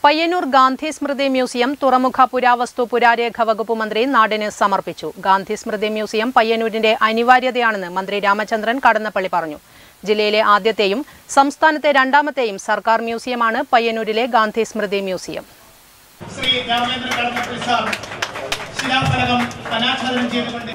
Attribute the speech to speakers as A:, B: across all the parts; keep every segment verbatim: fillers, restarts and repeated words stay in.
A: Payyanur Gandhi Smriti Museum, Turamukha Puravastu Purarekha Vakupu Mantri Nadinu Samarpichu. Gandhi Smriti Museum, Payyanurinte Anivaryathayaണെന്ന് Mantri Ramachandran Kadanappalli പറഞ്ഞു. ജില്ലയിലെ ആദ്യത്തെയും സംസ്ഥാനത്തെ രണ്ടാമത്തെയും സർക്കാർ മ്യൂസിയമാണ് പയ്യന്നൂരിലെ ഗാന്ധി സ്മൃതി മ്യൂസിയം.
B: ശ്രീ രാമേന്ദ്ര കടന്നപ്പള്ളി സാർ ശിലാഫലകം അനാച്ഛാദനം ചെയ്തുകൊണ്ട്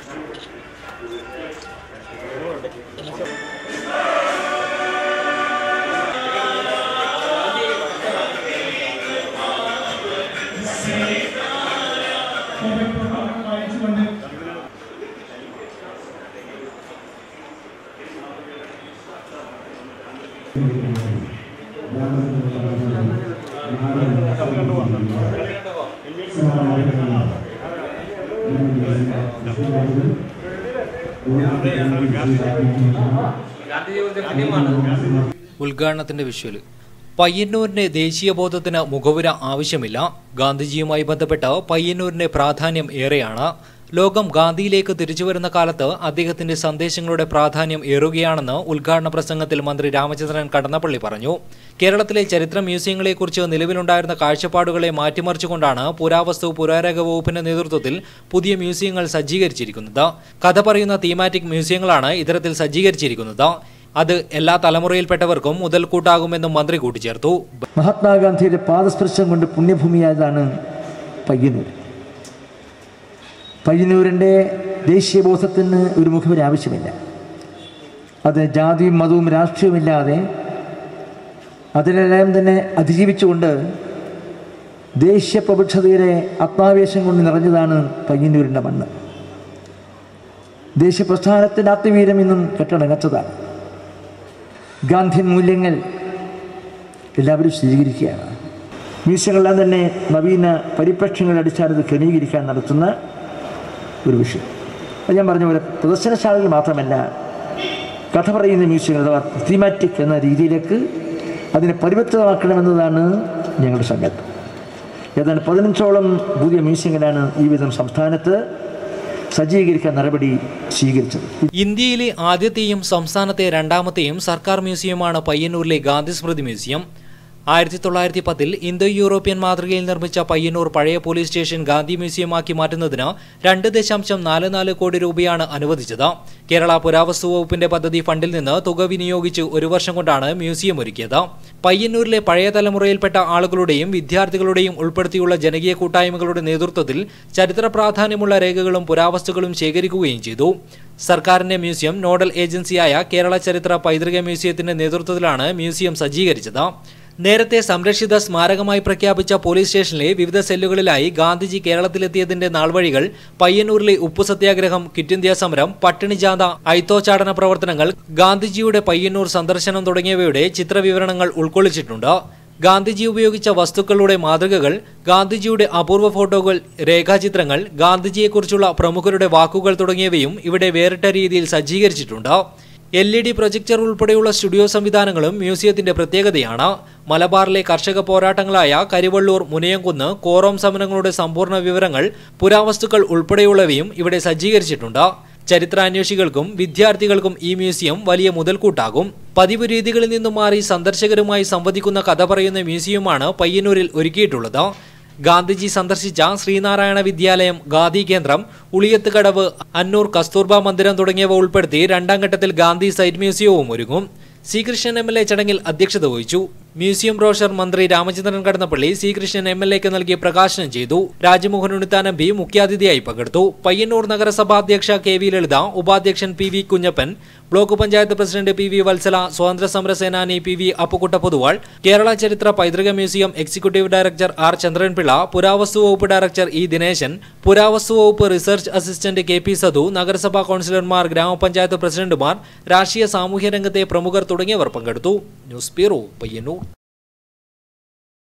C: ഉദ്ഘാടനത്തിന്റെ വിഷ്വൽ പയ്യന്നൂരിന്റെ ദേശീയബോധത്തിന് മുഖവുര ആവശ്യമില്ല. ഗാന്ധിജിയുമായി ബന്ധപ്പെട്ട് പയ്യന്നൂരിന്റെ പ്രാധാന്യം ഏറെയാണ്. ലോകം ഗാന്ധിയിലേക്ക് തിരിച്ചുവരുന്ന കാലത്ത് അദ്ദേഹത്തിന്റെ സന്ദേശങ്ങളുടെ പ്രാധാന്യം ഏറുകയാണെന്ന് ഉദ്ഘാടന പ്രസംഗത്തിൽ മന്ത്രി രാമചന്ദ്രൻ കടന്നപ്പള്ളി പറഞ്ഞു. കേരളത്തിലെ ചരിത്ര മ്യൂസിയങ്ങളെക്കുറിച്ച് നിലവിലുണ്ടായിരുന്ന കാഴ്ചപ്പാടുകളെ മാറ്റിമറിച്ചുകൊണ്ടാണ് പുരാവസ്തു പുരാരേഖ വകുപ്പിന്റെ നേതൃത്വത്തിൽ പുതിയ മ്യൂസിയങ്ങൾ സജ്ജീകരിച്ചിരിക്കുന്നത്. കഥ പറയുന്ന തീമാറ്റിക് മ്യൂസിയങ്ങളാണ് ഇത്തരത്തിൽ സജ്ജീകരിച്ചിരിക്കുന്നത്. അത് എല്ലാ തലമുറയിൽപ്പെട്ടവർക്കും മുതൽക്കൂട്ടാകുമെന്നും മന്ത്രി കൂട്ടിച്ചേർത്തു.
D: മഹാത്മാഗാന്ധിയുടെ പാദസ്പർശം കൊണ്ട് പുണ്യഭൂമിയായതാണ് പയ്യന്നൂർ. പയ്യന്നൂരിൻ്റെ ദേശീയബോധത്തിന് ഒരു മുഖവര ആവശ്യമില്ല. അത് ജാതിയും മതവും രാഷ്ട്രീയവുമില്ലാതെ അതിനെല്ലാം തന്നെ അതിജീവിച്ചുകൊണ്ട് ദേശീയ പ്രബുദ്ധതയുടെ ആത്മാവേശം കൊണ്ട് നിറഞ്ഞതാണ് പയ്യന്നൂരിൻ്റെ മണ്ണ്. ദേശീയ പ്രസ്ഥാനത്തിൻ്റെ ആത്മവീര്യം ഇന്നും കെട്ടടങ്ങാത്തതാണ്. ഗാന്ധിയൻ മൂല്യങ്ങൾ എല്ലാവരും സ്വീകരിക്കുകയാണ്. മ്യൂസിയങ്ങളെല്ലാം തന്നെ നവീന പരിപ്രേക്ഷ്യങ്ങളുടെ അടിസ്ഥാനത്തിൽ ക്രമീകരിക്കാൻ നടത്തുന്ന ഒരു വിഷയം. അത് ഞാൻ പറഞ്ഞ പോലെ പ്രദർശനശാലകൾ മാത്രമല്ല, കഥ പറയുന്ന മ്യൂസിയങ്ങൾ അഥവാ തീമാറ്റിക് എന്ന രീതിയിലേക്ക് അതിനെ പരിവർത്തിതമാക്കണമെന്നതാണ് ഞങ്ങളുടെ സങ്കല്പം. ഏതാണ്ട് പതിനഞ്ചോളം പുതിയ മ്യൂസിയങ്ങളാണ് ഈ വിധം സംസ്ഥാനത്ത് സജ്ജീകരിക്കാൻ നടപടി സ്വീകരിച്ചത്.
C: ഇന്ത്യയിലെ ആദ്യത്തെയും സംസ്ഥാനത്തെ രണ്ടാമത്തെയും സർക്കാർ മ്യൂസിയമാണ് പയ്യന്നൂരിലെ ഗാന്ധി സ്മൃതി മ്യൂസിയം. ആയിരത്തി തൊള്ളായിരത്തി പത്തിൽ ഇന്തോ യൂറോപ്യൻ മാതൃകയിൽ നിർമ്മിച്ച പയ്യന്നൂർ പഴയ പോലീസ് സ്റ്റേഷൻ ഗാന്ധി മ്യൂസിയമാക്കി മാറ്റുന്നതിന് രണ്ട് ദശാംശം നാല് നാല് കോടി രൂപയാണ് അനുവദിച്ചത്. കേരള പുരാവസ്തു വകുപ്പിന്റെ പദ്ധതി ഫണ്ടിൽ നിന്ന് തുക വിനിയോഗിച്ച് ഒരു വർഷം കൊണ്ടാണ് മ്യൂസിയം ഒരുക്കിയത്. പയ്യന്നൂരിലെ പഴയ തലമുറയിൽപ്പെട്ട ആളുകളുടെയും വിദ്യാർത്ഥികളുടെയും ഉൾപ്പെടുത്തിയുള്ള ജനകീയ കൂട്ടായ്മകളുടെ നേതൃത്വത്തിൽ ചരിത്ര പ്രാധാന്യമുള്ള രേഖകളും പുരാവസ്തുക്കളും ശേഖരിക്കുകയും ചെയ്തു. സർക്കാരിന്റെ മ്യൂസിയം നോഡൽ ഏജൻസിയായ കേരള ചരിത്ര പൈതൃക മ്യൂസിയത്തിന്റെ നേതൃത്വത്തിലാണ് മ്യൂസിയം സജ്ജീകരിച്ചത്. നേരത്തെ സംരക്ഷിത സ്മാരകമായി പ്രഖ്യാപിച്ച പോലീസ് സ്റ്റേഷനിലെ വിവിധ സെല്ലുകളിലായി ഗാന്ധിജി കേരളത്തിലെത്തിയതിന്റെ നാൾവഴികൾ, പയ്യന്നൂരിലെ ഉപ്പു സത്യാഗ്രഹം, ക്വിറ്റ് ഇന്ത്യ സമരം, പട്ടിണി ജാഥ, ഐത്തോച്ചാടന പ്രവർത്തനങ്ങൾ, ഗാന്ധിജിയുടെ പയ്യന്നൂർ സന്ദർശനം തുടങ്ങിയവയുടെ ചിത്രവിവരണങ്ങൾ ഉൾക്കൊള്ളിച്ചിട്ടുണ്ട്. ഗാന്ധിജി ഉപയോഗിച്ച വസ്തുക്കളുടെ മാതൃകകൾ, ഗാന്ധിജിയുടെ അപൂർവ ഫോട്ടോകൾ, രേഖാചിത്രങ്ങൾ, ഗാന്ധിജിയെക്കുറിച്ചുള്ള പ്രമുഖരുടെ വാക്കുകൾ തുടങ്ങിയവയും ഇവിടെ വേറിട്ട രീതിയിൽ സജ്ജീകരിച്ചിട്ടുണ്ട്. എൽ ഇ ഡി പ്രൊജക്ടർ ഉൾപ്പെടെയുള്ള സ്റ്റുഡിയോ സംവിധാനങ്ങളും മ്യൂസിയത്തിന്റെ പ്രത്യേകതയാണ്. മലബാറിലെ കർഷക പോരാട്ടങ്ങളായ കരിവള്ളൂർ, മുനയംകുന്ന്, കോറോം സമരങ്ങളുടെ സമ്പൂർണ്ണ വിവരങ്ങൾ, പുരാവസ്തുക്കൾ ഉൾപ്പെടെയുള്ളവയും ഇവിടെ സജ്ജീകരിച്ചിട്ടുണ്ട്. ചരിത്രാന്വേഷികൾക്കും വിദ്യാർത്ഥികൾക്കും ഈ മ്യൂസിയം വലിയ മുതൽക്കൂട്ടാകും. പതിവ് രീതികളിൽ നിന്നും മാറി സന്ദർശകരുമായി സംവദിക്കുന്ന കഥ പറയുന്ന മ്യൂസിയമാണ് പയ്യന്നൂരിൽ ഒരുക്കിയിട്ടുള്ളത്. ഗാന്ധിജി സന്ദർശിച്ച ശ്രീനാരായണ വിദ്യാലയം, ഗാന്ധി കേന്ദ്രം, ഉളിയത്ത് കടവ്, അന്നൂർ കസ്തൂർബ മന്ദിരം തുടങ്ങിയവ ഉൾപ്പെടുത്തി രണ്ടാം ഘട്ടത്തിൽ ഗാന്ധി സൈറ്റ് മ്യൂസിയവും ഒരുങ്ങും. C Krishnan M L A ചടങ്ങിൽ അധ്യക്ഷത വഹിച്ചു. മ്യൂസിയം ബ്രോഷർ മന്ത്രി Ramachandran Kadannappalli C Krishnan M L എക്ക് നൽകി പ്രകാശനം ചെയ്തു. രാജ്മോഹൻ ഉണ്ണിത്താൻ എം പി മുഖ്യാതിഥിയായി പങ്കെടുത്തു. പയ്യന്നൂർ നഗരസഭാ അധ്യക്ഷ കെ വി ലളിത, ഉപാധ്യക്ഷൻ P V Kunhappan, block panchayat president P V Valsala, സ്വാതന്ത്ര്യ സമര സേനാനി പി വി അപ്പുക്കുട്ട പൊതുവാൾ, കേരള ചരിത്ര പൈതൃക museum executive director R Chandran Pillai, പുരാവസ്തു വകുപ്പ് ഡയറക്ടർ ഇ ദിനേശൻ, പുരാവസ്തു വകുപ്പ് research assistant K P Sadhu, നഗരസഭാ കൌൺസിലർമാർ, ഗ്രാമപഞ്ചായത്ത് പ്രസിഡന്റുമാർ, രാഷ്ട്രീയ സാമൂഹ്യ രംഗത്തെ പ്രമുഖർ തുടങ്ങിയവർ പങ്കെടുത്തു. News bureau, Payyanur.